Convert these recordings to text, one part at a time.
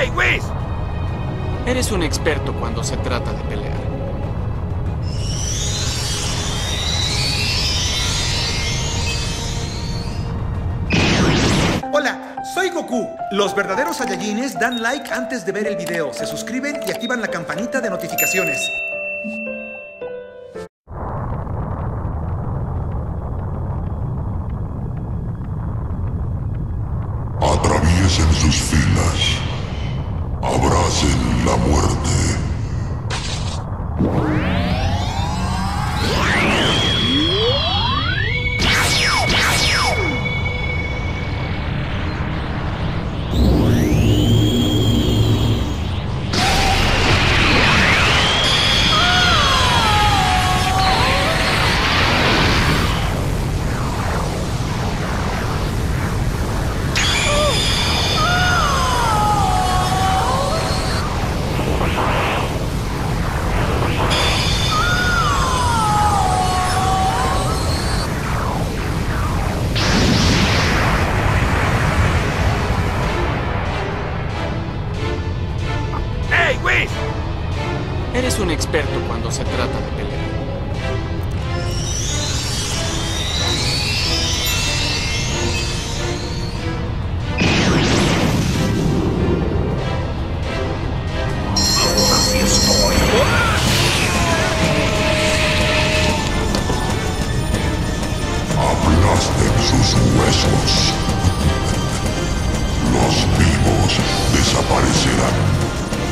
¡Hey, Whis! Eres un experto cuando se trata de pelear. Hola, soy Goku. Los verdaderos Saiyajines dan like antes de ver el video, se suscriben y activan la campanita de notificaciones. Atraviesen sus filas. Abracen la muerte. Eres un experto cuando se trata de pelear. Así estoy. Aplasten sus huesos. Los vivos desaparecerán.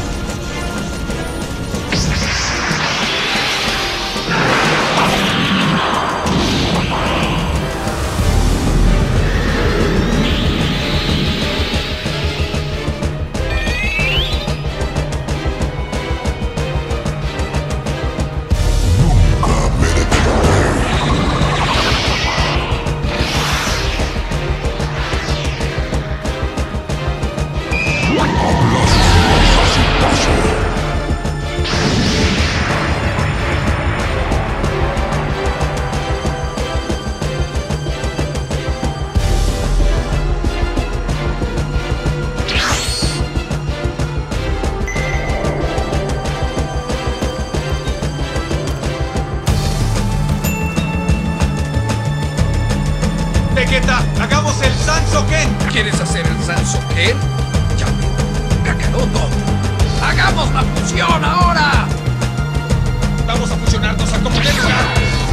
Vegeta, hagamos el Sansoken. ¿Quieres hacer el Sansoken? Ya veo, Kakaroto. ¡Hagamos la fusión ahora! Vamos a fusionarnos a como dé lugar.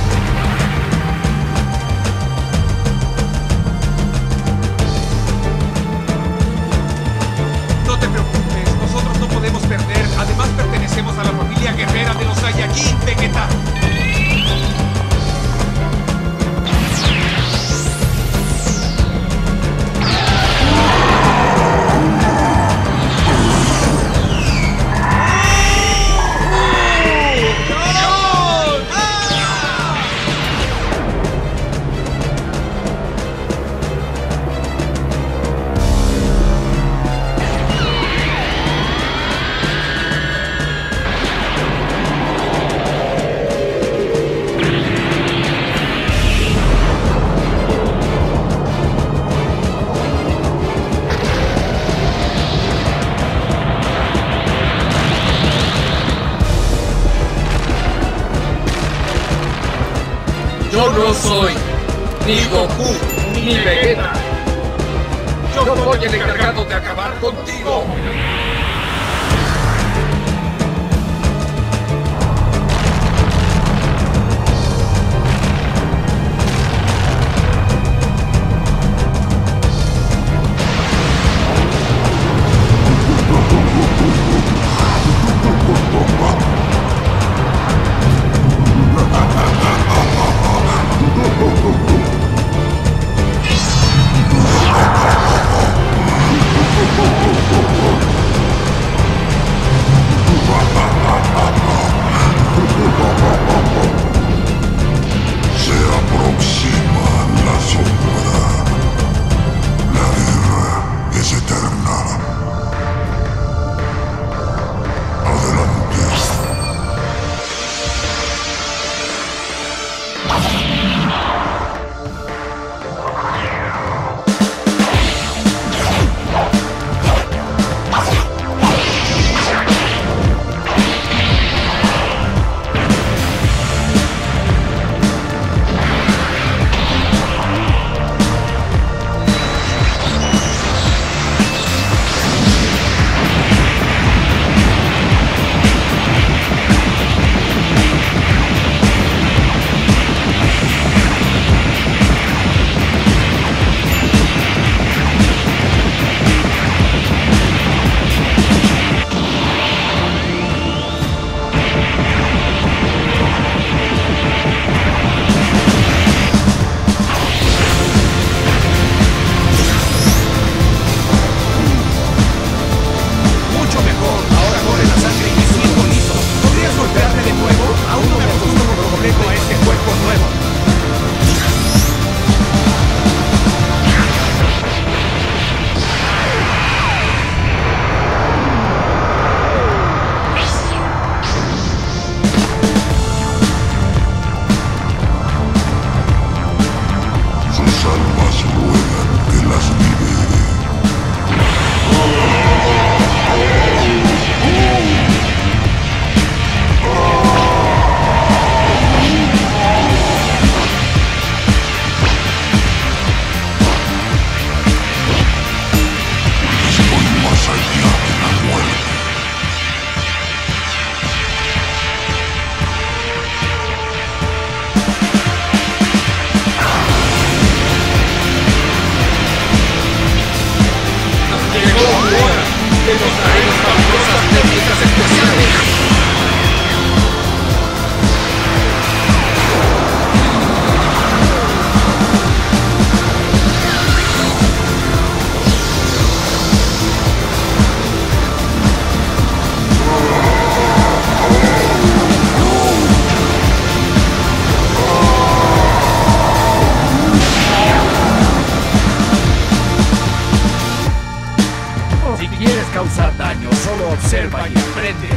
No te preocupes, nosotros no podemos perder. Además pertenecemos a la familia guerrera de los Saiyajin, Vegeta. Yo no soy ni Goku ni Vegeta. Yo soy el encargado de acabar contigo. nos daremos fabulosas técnicas especiales. Causar daño, solo observa y aprende.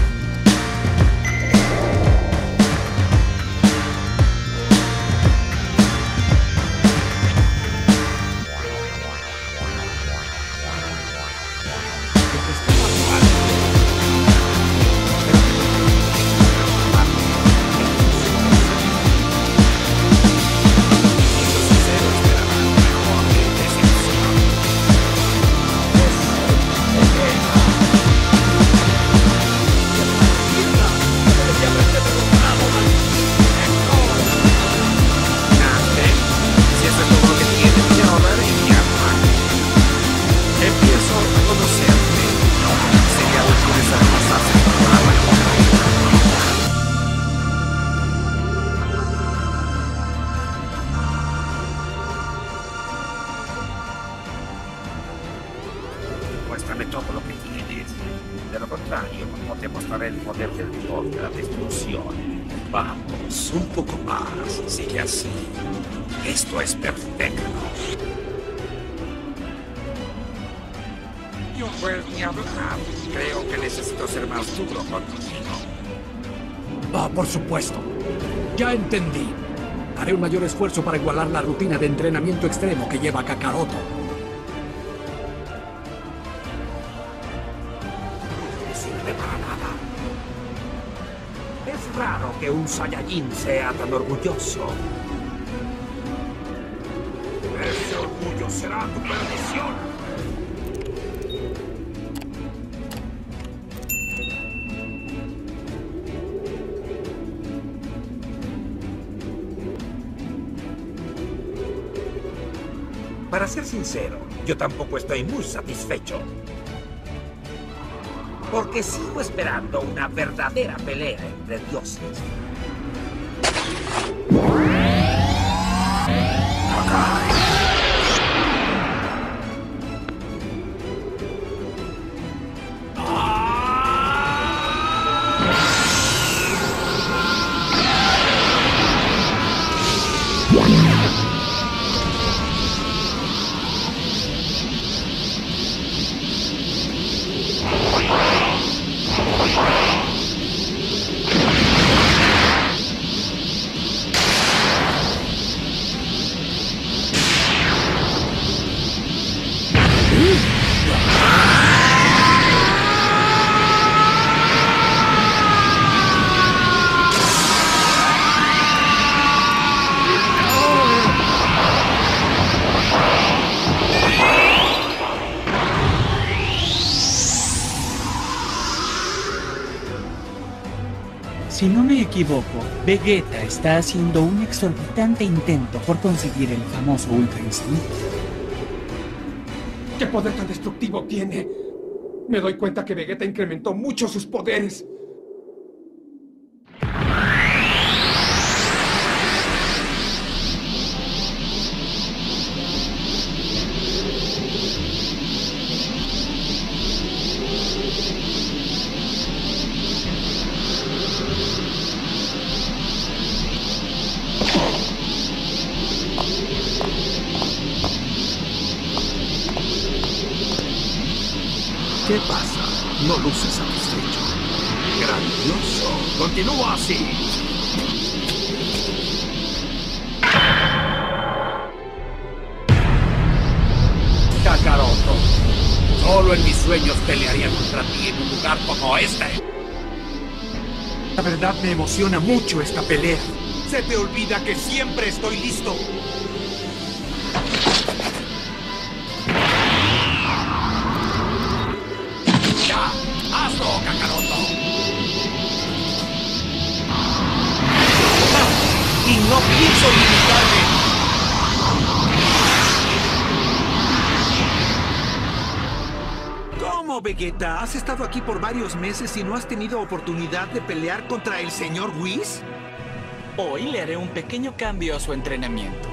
Muéstrame todo lo que tienes. De lo contrario, no te mostraré el poder del dios de la destrucción. Vamos, un poco más. Sigue así. Esto es perfecto. Pues ni hablar. Creo que necesito ser más duro contigo. Por supuesto. Ya entendí. Haré un mayor esfuerzo para igualar la rutina de entrenamiento extremo que lleva Kakaroto. Es raro que un Saiyajin sea tan orgulloso. Ese orgullo será tu perdición. Para ser sincero, yo tampoco estoy muy satisfecho. Porque sigo esperando una verdadera pelea entre dioses. Si no me equivoco, Vegeta está haciendo un exorbitante intento por conseguir el famoso Ultra Instinto. ¿Qué poder tan destructivo tiene? Me doy cuenta que Vegeta incrementó mucho sus poderes. ¿Qué pasa? No luces satisfecho. Grandioso. Continúa así. Kakaroto, solo en mis sueños pelearía contra ti en un lugar como este. La verdad me emociona mucho esta pelea. Se te olvida que siempre estoy listo. ¡Ya! ¡Hazlo, Kakaroto! Y no pienso limitarme. ¿Cómo ¿Cómo, Vegeta? ¿Has estado aquí por varios meses y no has tenido oportunidad de pelear contra el señor Whis? Hoy le haré un pequeño cambio a su entrenamiento.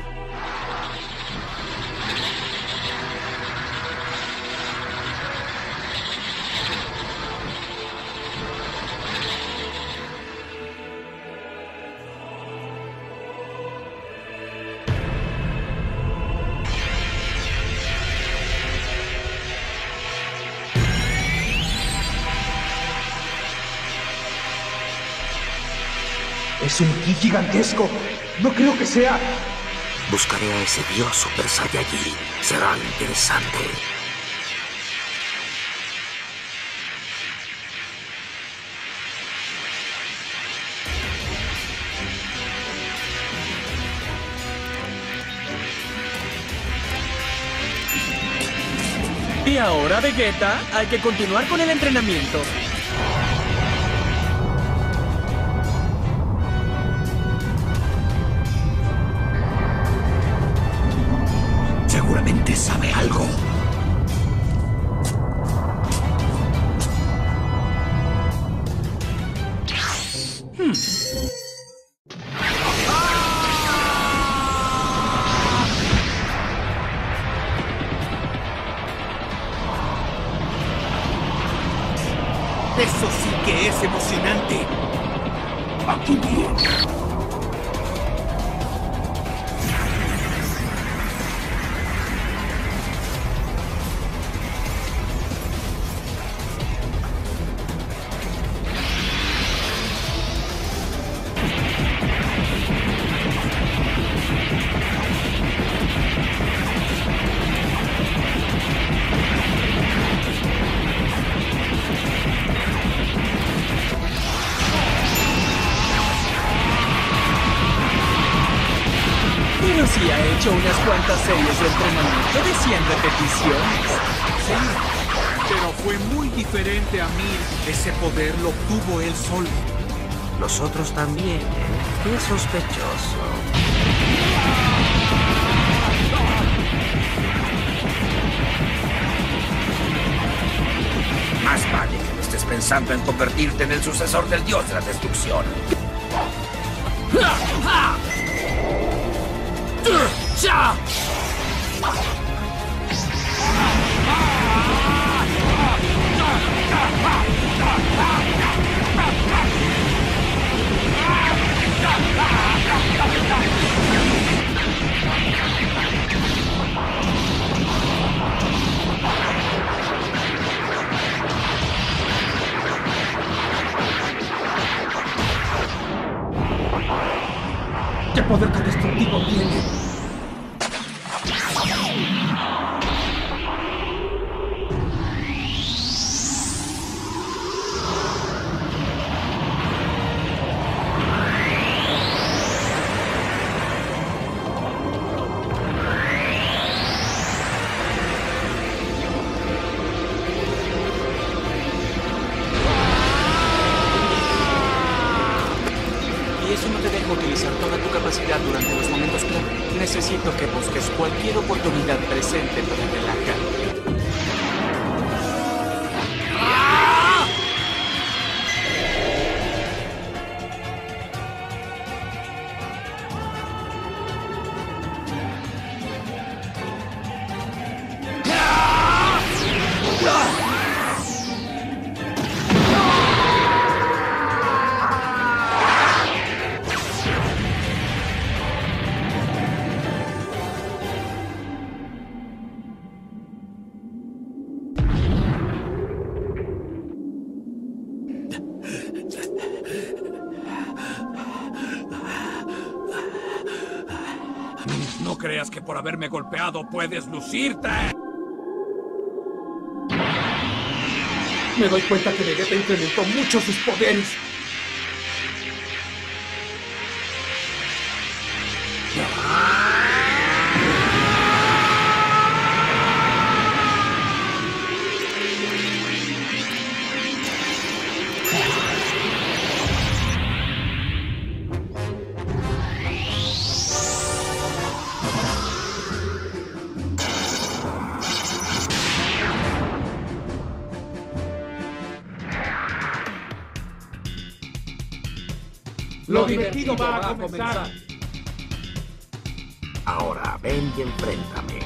Es un ki gigantesco. No creo que sea... Buscaré a ese dios Super Saiyajin. Será interesante. Y ahora, Vegeta, hay que continuar con el entrenamiento. Seguramente sabe algo. Eso sí que es emocionante. Aquí viene. Pero sí ha hecho unas cuantas series de entrenamiento de 100 repeticiones. Sí, pero fue muy diferente a mí. Ese poder lo obtuvo él solo. Los otros también. Qué sospechoso. Más vale que no estés pensando en convertirte en el sucesor del dios de la destrucción. ¿Qué poder tan destructivo tiene? Y eso no te deja utilizar toda tu capacidad durante los momentos clave. Necesito que busques cualquier oportunidad presente para relajarte. No creas que por haberme golpeado puedes lucirte. Me doy cuenta que Vegeta incrementó mucho sus poderes. Lo divertido va a comenzar. Ahora ven y enfréntame.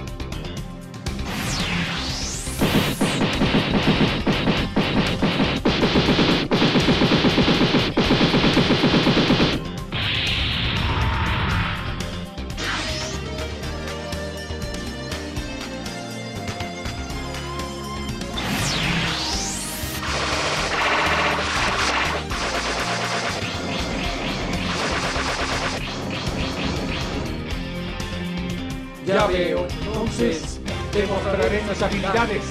Ya veo, entonces demostraré mis habilidades.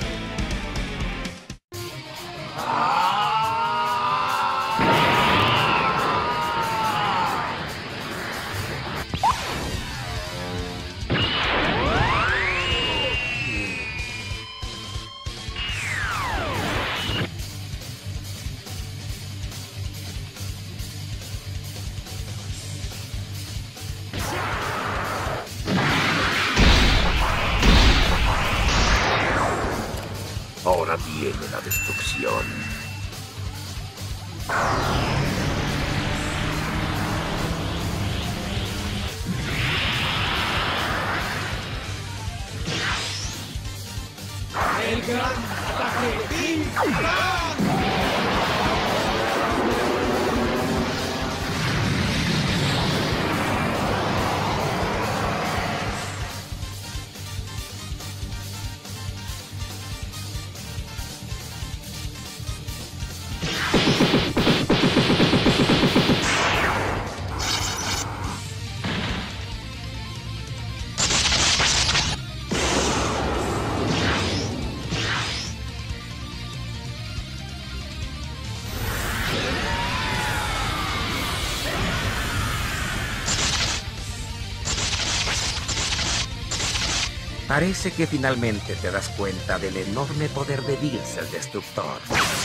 Ahora viene la destrucción. El gran ataque Big Bang. Parece que finalmente te das cuenta del enorme poder de Bills el Destructor.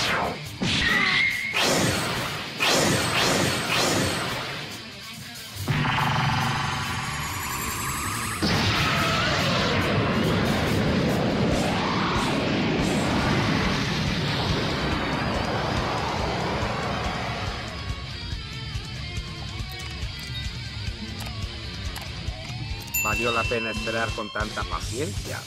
Valió la pena esperar con tanta paciencia.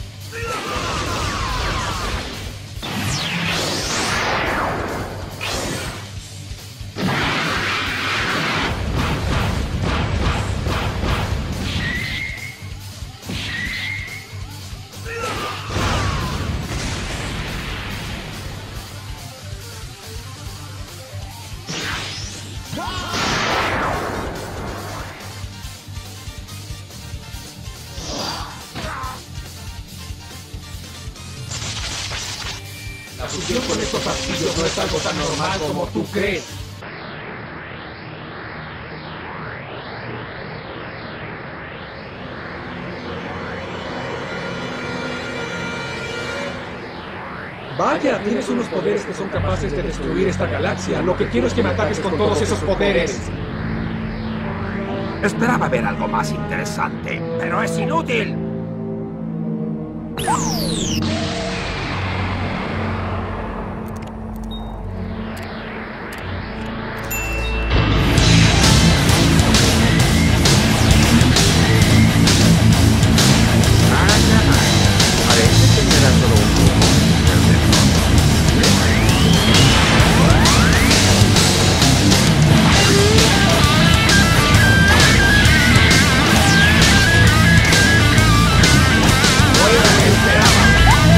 La fusión con estos castillos no es algo tan normal como tú crees. Vaya, tienes unos poderes que son capaces de destruir esta galaxia. Lo que quiero es que me ataques con todos esos poderes. Esperaba ver algo más interesante, pero es inútil. ¡Esperaba!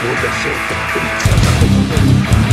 voy a hacer tan feliz.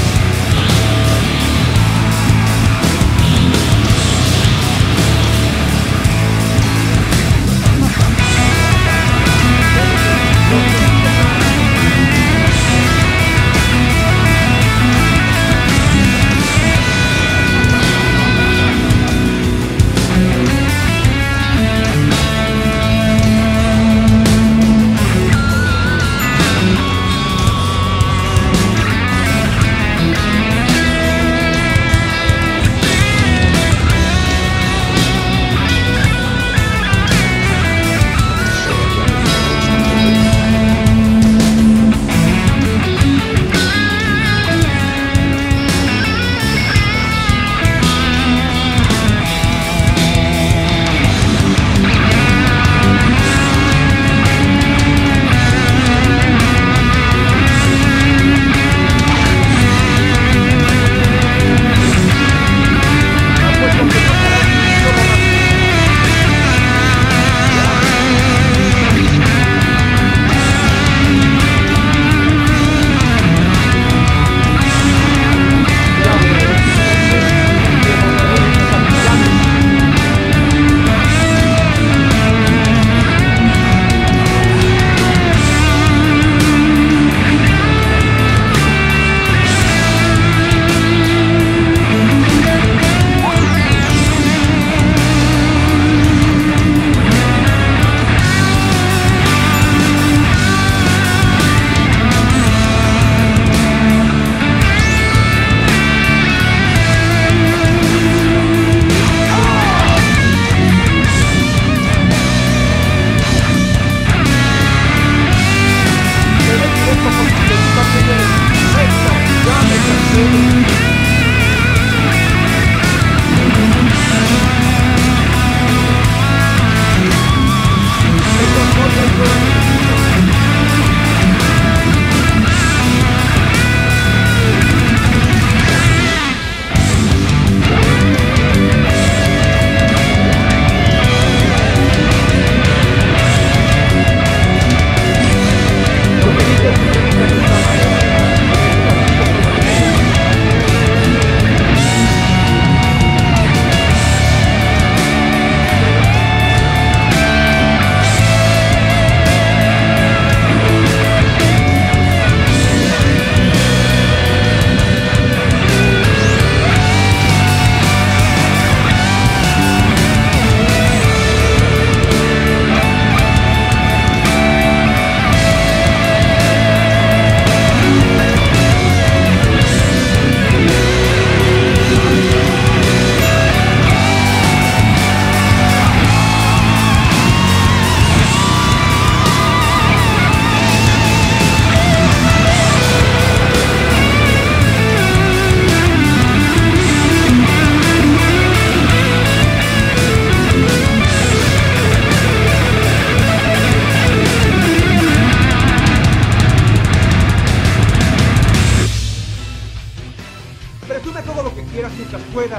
Presume todo lo que quieras mientras puedas.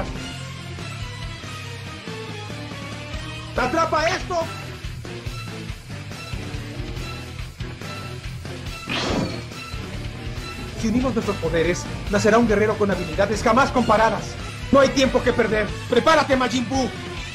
¡Atrapa esto! Si unimos nuestros poderes, nacerá un guerrero con habilidades jamás comparadas. No hay tiempo que perder. ¡Prepárate, Majin Buu!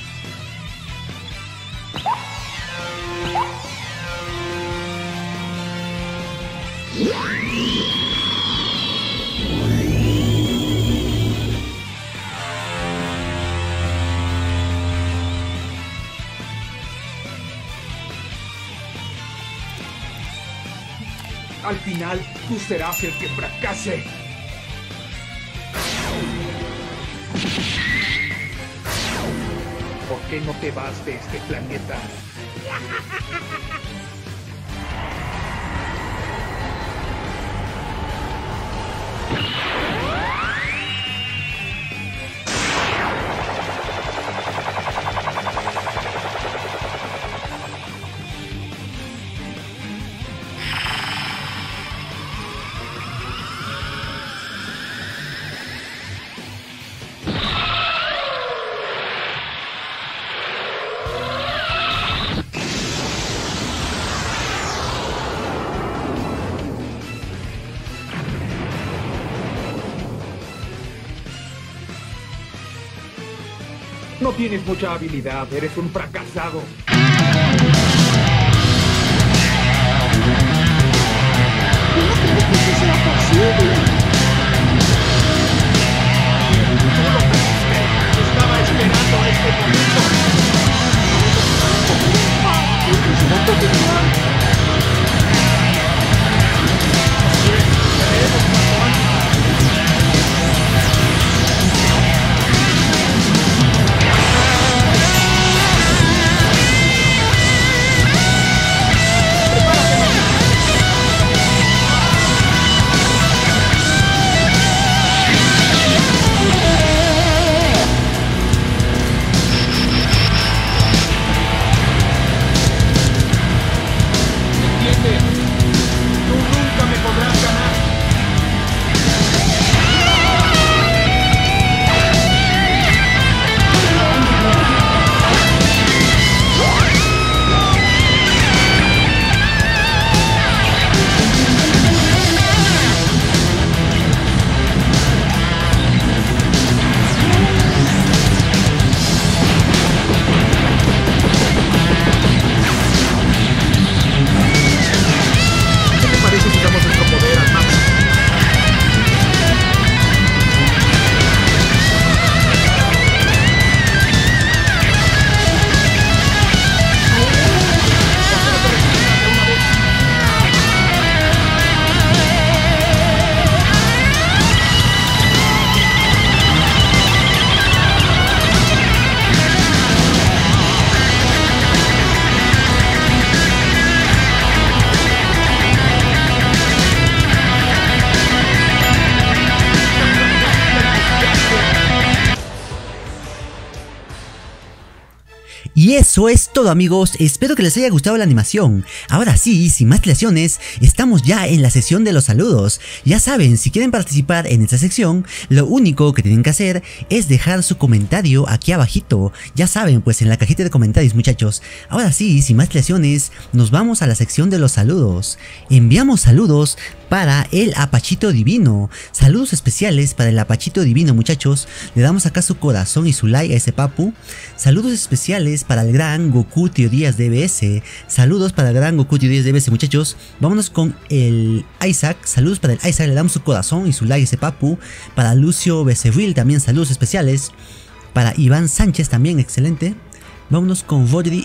Al final, tú serás el que fracase. ¿Por qué no te vas de este planeta? No tienes mucha habilidad, eres un fracasado. ¿Cómo crees que eso sea posible? Estaba esperando este momento. ¿Esto será continuar? Y eso es todo, amigos, espero que les haya gustado la animación. Ahora sí, sin más dilaciones, estamos ya en la sesión de los saludos. Ya saben, si quieren participar en esta sección, lo único que tienen que hacer es dejar su comentario aquí abajito. Ya saben, pues en la cajita de comentarios, muchachos. Ahora sí, sin más dilaciones, nos vamos a la sección de los saludos. Enviamos saludos para el Apachito Divino. Saludos especiales para el Apachito Divino, muchachos. Le damos acá su corazón y su like a ese papu. Saludos especiales para el gran Goku Teorías DBS. Saludos para el gran Goku Teorías DBS, muchachos. Vámonos con el Isaac. Saludos para el Isaac, le damos su corazón y su like a ese papu. Para Lucio Becerril también saludos especiales. Para Iván Sánchez también, excelente. Vámonos con Vodri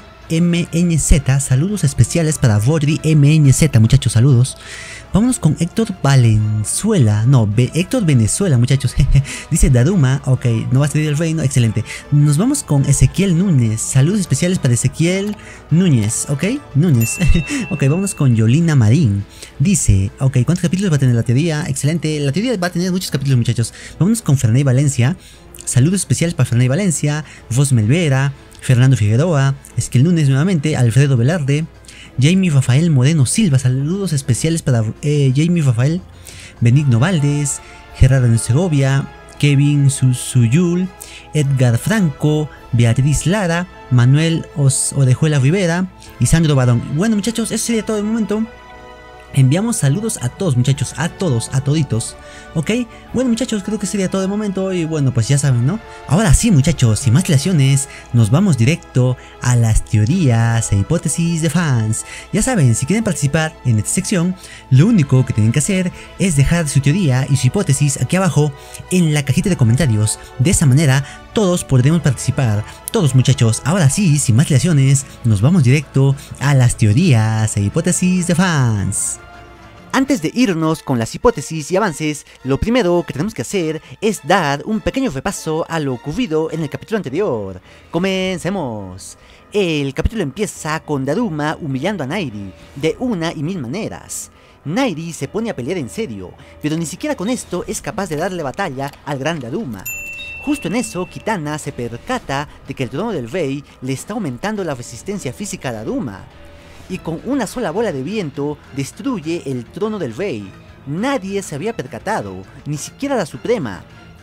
MNZ. Saludos especiales para Vodri MNZ, muchachos, saludos. Vámonos con Héctor Valenzuela. No, Héctor Venezuela, muchachos. Dice Daruma. Ok, no va a salir el reino. Excelente. Nos vamos con Ezequiel Núñez. Saludos especiales para Ezequiel Núñez. Ok, Núñez. Ok, vamos con Yolina Marín. Dice, ok, ¿cuántos capítulos va a tener la teoría? Excelente. La teoría va a tener muchos capítulos, muchachos. Vámonos con Ferney Valencia. Saludos especiales para Ferney Valencia. Vos Melvera. Fernando Figueroa. Ezequiel Núñez nuevamente. Alfredo Velarde. Jamie Rafael Moreno Silva, saludos especiales para Jamie Rafael, Benigno Valdés, Gerardo Segovia, Kevin Susuyul, Edgar Franco, Beatriz Lara, Manuel Orejuela Rivera y Sandro Barón. Bueno, muchachos, eso sería todo de momento. Enviamos saludos a todos, muchachos, a todos, a toditos. Ok, bueno, muchachos, creo que sería todo de momento. Y bueno, pues ya saben, ¿no? Ahora sí, muchachos, sin más dilaciones, nos vamos directo a las teorías e hipótesis de fans. Ya saben, si quieren participar en esta sección, lo único que tienen que hacer es dejar su teoría y su hipótesis aquí abajo en la cajita de comentarios. De esa manera, todos podremos participar. Todos, muchachos. Ahora sí, sin más dilaciones, nos vamos directo a las teorías e hipótesis de fans. Antes de irnos con las hipótesis y avances, lo primero que tenemos que hacer es dar un pequeño repaso a lo ocurrido en el capítulo anterior. Comencemos. El capítulo empieza con Daruma humillando a Nairi de una y mil maneras. Nairi se pone a pelear en serio, pero ni siquiera con esto es capaz de darle batalla al gran Daruma. Justo en eso, Kitana se percata de que el trono del rey le está aumentando la resistencia física a Daruma, y con una sola bola de viento destruye el trono del rey. Nadie se había percatado, ni siquiera la Suprema,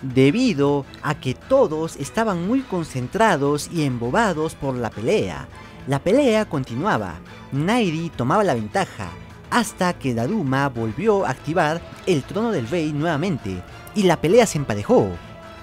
debido a que todos estaban muy concentrados y embobados por la pelea. La pelea continuaba, Nairi tomaba la ventaja, hasta que Daruma volvió a activar el trono del rey nuevamente, y la pelea se emparejó.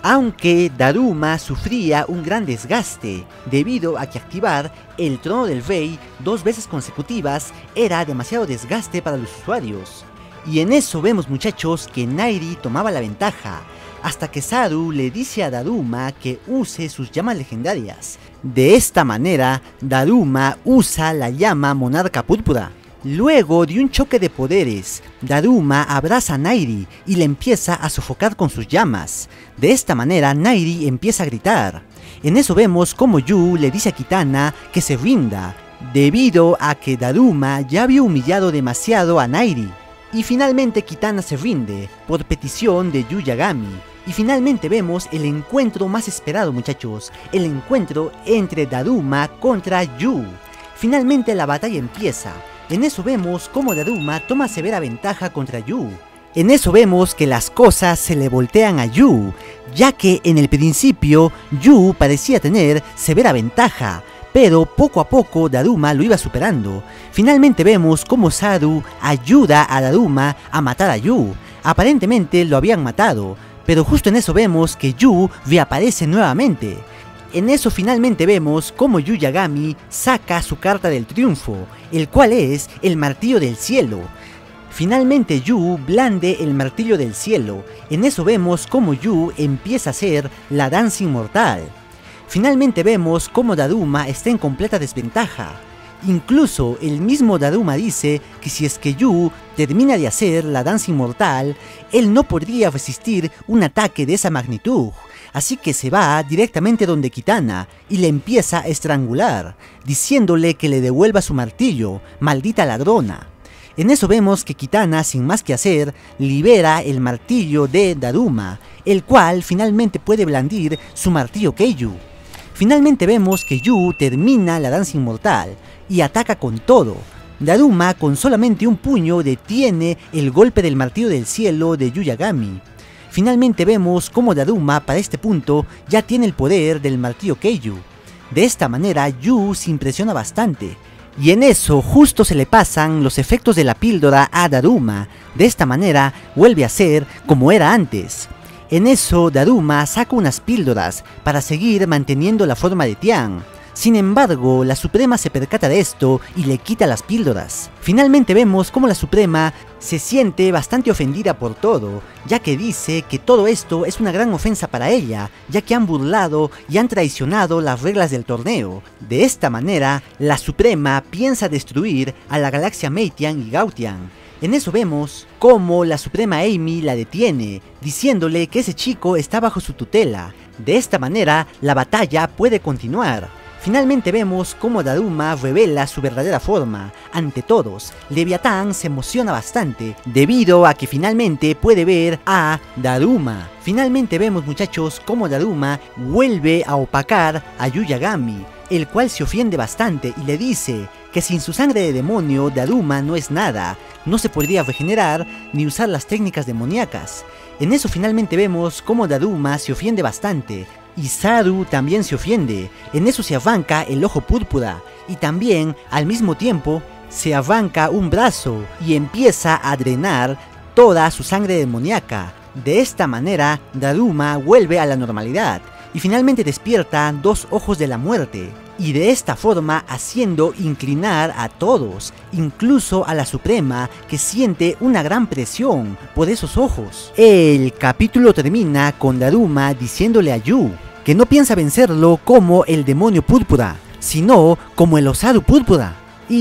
aunque Daruma sufría un gran desgaste, debido a que activar el trono del rey 2 veces consecutivas era demasiado desgaste para los usuarios. Y en eso vemos muchachos que Nairi tomaba la ventaja, hasta que Saru le dice a Daruma que use sus llamas legendarias. De esta manera, Daruma usa la llama monarca púrpura. Luego de un choque de poderes, Daruma abraza a Nairi y le empieza a sofocar con sus llamas. De esta manera, Nairi empieza a gritar. En eso vemos como Yu le dice a Kitana que se rinda, debido a que Daruma ya había humillado demasiado a Nairi. Y finalmente Kitana se rinde, por petición de Yu Yagami. Y finalmente vemos el encuentro más esperado muchachos, el encuentro entre Daruma contra Yu. Finalmente la batalla empieza. En eso vemos cómo Daruma toma severa ventaja contra Yu. En eso vemos que las cosas se le voltean a Yu, ya que en el principio Yu parecía tener severa ventaja, pero poco a poco Daruma lo iba superando. Finalmente vemos cómo Saru ayuda a Daruma a matar a Yu. Aparentemente lo habían matado, pero justo en eso vemos que Yu reaparece nuevamente. En eso finalmente vemos cómo Yu Yagami saca su carta del triunfo, el cual es el martillo del cielo. Finalmente Yu blande el martillo del cielo. En eso vemos cómo Yu empieza a hacer la danza inmortal. Finalmente vemos cómo Daruma está en completa desventaja. Incluso el mismo Daruma dice que si es que Yu termina de hacer la danza inmortal, él no podría resistir un ataque de esa magnitud. Así que se va directamente donde Kitana y le empieza a estrangular, diciéndole que le devuelva su martillo, maldita ladrona. En eso vemos que Kitana, sin más que hacer, libera el martillo de Daruma, el cual finalmente puede blandir su martillo Keiyu. Finalmente vemos que Yu termina la danza inmortal y ataca con todo. Daruma con solamente un puño detiene el golpe del martillo del cielo de Yu Yagami. Finalmente vemos cómo Daruma para este punto ya tiene el poder del martillo Keiyu. De esta manera Yu se impresiona bastante. Y en eso justo se le pasan los efectos de la píldora a Daruma. De esta manera vuelve a ser como era antes. En eso Daruma saca unas píldoras para seguir manteniendo la forma de Tian. Sin embargo, la Suprema se percata de esto y le quita las píldoras. Finalmente vemos cómo la Suprema se siente bastante ofendida por todo, ya que dice que todo esto es una gran ofensa para ella, ya que han burlado y han traicionado las reglas del torneo. De esta manera, la Suprema piensa destruir a la galaxia Meitian y Gaotian. En eso vemos cómo la Suprema Amy la detiene, diciéndole que ese chico está bajo su tutela. De esta manera, la batalla puede continuar. Finalmente vemos cómo Daruma revela su verdadera forma. Ante todos, Leviatán se emociona bastante, debido a que finalmente puede ver a Daruma. Finalmente vemos muchachos cómo Daruma vuelve a opacar a Yu Yagami, el cual se ofende bastante y le dice que sin su sangre de demonio Daruma no es nada, no se podría regenerar ni usar las técnicas demoníacas. En eso finalmente vemos cómo Daruma se ofende bastante, y Saru también se ofende. En eso se arranca el ojo púrpura, y también al mismo tiempo se arranca un brazo y empieza a drenar toda su sangre demoníaca. De esta manera Daruma vuelve a la normalidad y finalmente despierta 2 ojos de la muerte, y de esta forma haciendo inclinar a todos, incluso a la Suprema, que siente una gran presión por esos ojos. El capítulo termina con Daruma diciéndole a Yu que no piensa vencerlo como el demonio púrpura, sino como el Osaru púrpura.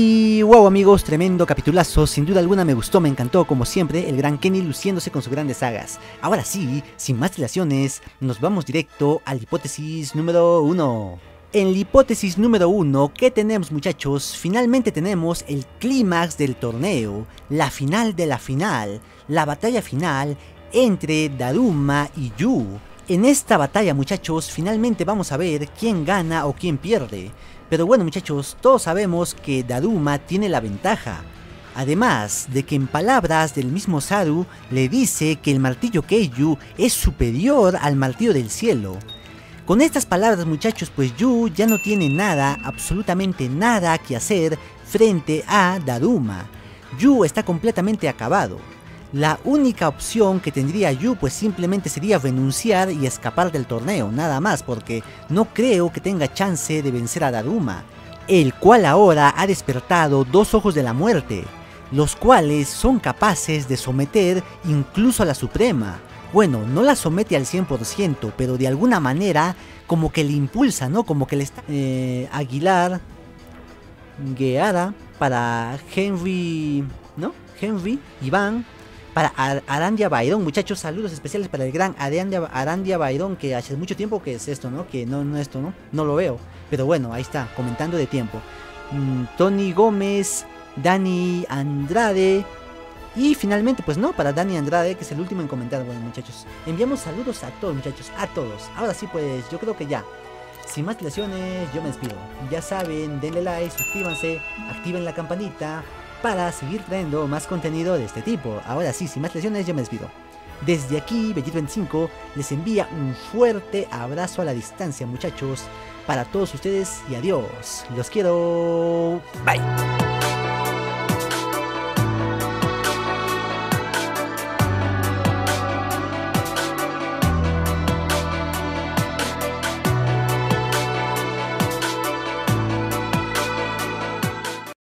Y wow amigos, tremendo capitulazo, sin duda alguna me gustó, me encantó como siempre el gran Kenny luciéndose con sus grandes sagas. Ahora sí, sin más dilaciones, nos vamos directo a la hipótesis número 1. En la hipótesis número 1, ¿qué tenemos muchachos? Finalmente tenemos el clímax del torneo, la final de la final, la batalla final entre Daruma y Yu. En esta batalla muchachos, finalmente vamos a ver quién gana o quién pierde. Pero bueno muchachos, todos sabemos que Daruma tiene la ventaja. Además de que en palabras del mismo Saru le dice que el martillo Keiyu es superior al martillo del cielo. Con estas palabras muchachos, pues Yu ya no tiene nada, absolutamente nada que hacer frente a Daruma. Yu está completamente acabado. La única opción que tendría Yu pues simplemente sería renunciar y escapar del torneo, nada más, porque no creo que tenga chance de vencer a Daruma, el cual ahora ha despertado dos ojos de la muerte, los cuales son capaces de someter incluso a la Suprema. Bueno, no la somete al 100%, pero de alguna manera como que le impulsa, ¿no? Como que le está... Aguilar, Gueara, para Henry, ¿no? Henry, Iván, para Arandia Byron, muchachos, saludos especiales para el gran Arandia Byron, que hace mucho tiempo que es esto, ¿no? Que no esto, ¿no? No lo veo, pero bueno, ahí está, comentando de tiempo. Tony Gómez, Dani Andrade, y finalmente, pues no, para Dani Andrade, que es el último en comentar. Bueno, muchachos, enviamos saludos a todos, muchachos, a todos. Ahora sí, pues yo creo que ya, sin más dilaciones, yo me despido. Ya saben, denle like, suscríbanse, activen la campanita para seguir trayendo más contenido de este tipo. Ahora sí, sin más dilaciones, yo me despido. Desde aquí, Vegito25 les envía un fuerte abrazo a la distancia, muchachos, para todos ustedes, y adiós. Los quiero. Bye.